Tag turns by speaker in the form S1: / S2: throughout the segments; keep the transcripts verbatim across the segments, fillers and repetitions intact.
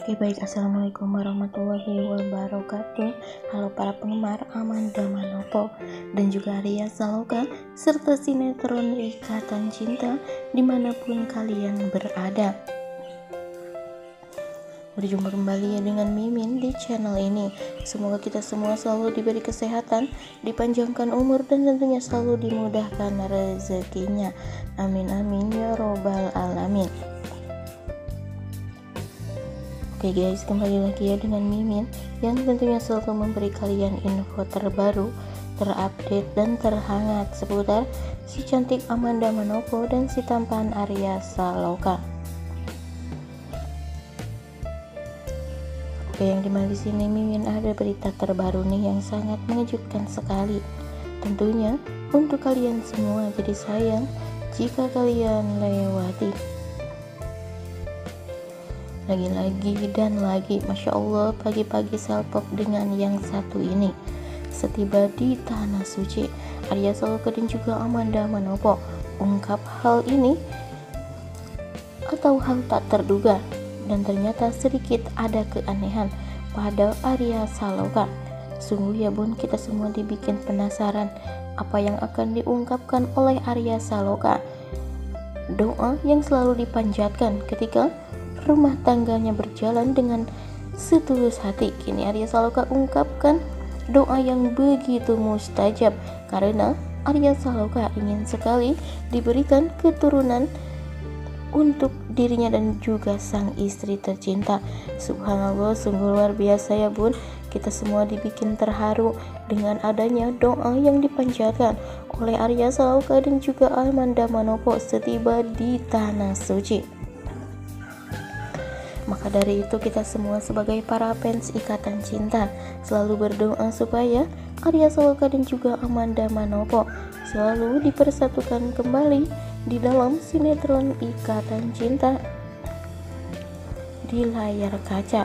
S1: Oke baik, assalamualaikum warahmatullahi wabarakatuh. Halo para penggemar Amanda Manopo dan juga Arya Saloka serta sinetron Ikatan Cinta dimanapun kalian berada. Berjumpa kembali ya dengan Mimin di channel ini. Semoga kita semua selalu diberi kesehatan, dipanjangkan umur, dan tentunya selalu dimudahkan rezekinya. Amin amin ya robbal alamin. Oke guys, kembali lagi ya dengan Mimin yang tentunya selalu memberi kalian info terbaru, terupdate, dan terhangat seputar si cantik Amanda Manopo dan si tampan Arya Saloka. Oke, yang dimana di sini Mimin ada berita terbaru nih yang sangat mengejutkan sekali. Tentunya untuk kalian semua, jadi sayang jika kalian lewati. Lagi-lagi dan lagi, Masya Allah, pagi-pagi salpok dengan yang satu ini. Setiba di Tanah Suci, Arya Saloka dan juga Amanda Manopo ungkap hal ini atau hal tak terduga, dan ternyata sedikit ada keanehan pada Arya Saloka. Sungguh ya bun, kita semua dibikin penasaran apa yang akan diungkapkan oleh Arya Saloka. Doa yang selalu dipanjatkan ketika rumah tangganya berjalan dengan setulus hati. Kini Arya Saloka ungkapkan doa yang begitu mustajab karena Arya Saloka ingin sekali diberikan keturunan untuk dirinya dan juga sang istri tercinta. Subhanallah, sungguh luar biasa ya bun. Kita semua dibikin terharu dengan adanya doa yang dipanjatkan oleh Arya Saloka dan juga Amanda Manopo setiba di Tanah Suci. Maka dari itu kita semua sebagai para fans Ikatan Cinta selalu berdoa supaya Arya Saloka dan juga Amanda Manopo selalu dipersatukan kembali di dalam sinetron Ikatan Cinta di layar kaca.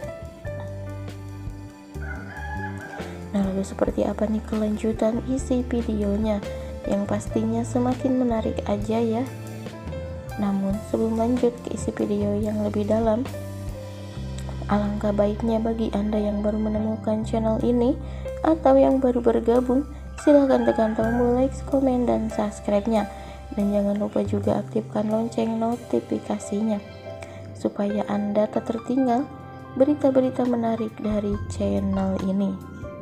S1: Nah, lalu seperti apa nih kelanjutan isi videonya? Yang pastinya semakin menarik aja ya. Namun sebelum lanjut ke isi video yang lebih dalam, alangkah baiknya bagi Anda yang baru menemukan channel ini atau yang baru bergabung, silahkan tekan tombol like, komen, dan subscribe-nya. Dan jangan lupa juga aktifkan lonceng notifikasinya supaya Anda tak tertinggal berita-berita menarik dari channel ini.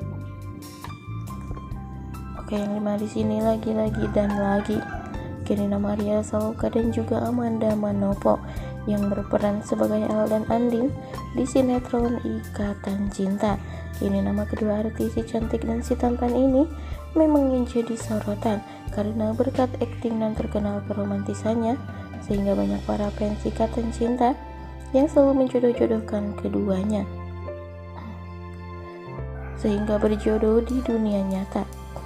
S1: Oke, yang lima di sini lagi-lagi dan lagi. Kini nama Arya Saloka dan juga Amanda Manopo yang berperan sebagai El dan Andin di sinetron Ikatan Cinta. Kini nama kedua artis si cantik dan si tampan ini memang menjadi sorotan karena berkat akting dan terkenal keromantisannya, sehingga banyak para fans Ikatan Cinta yang selalu menjodoh-jodohkan keduanya sehingga berjodoh di dunia nyata.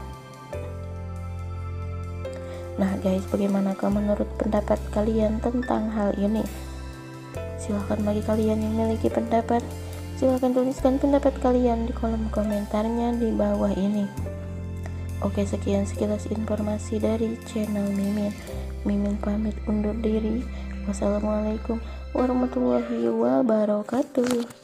S1: Nah guys, bagaimanakah menurut pendapat kalian tentang hal ini? Silahkan bagi kalian yang memiliki pendapat, silahkan tuliskan pendapat kalian di kolom komentarnya di bawah ini. Oke, sekian sekilas informasi dari channel Mimin. Mimin pamit undur diri. Wassalamualaikum warahmatullahi wabarakatuh.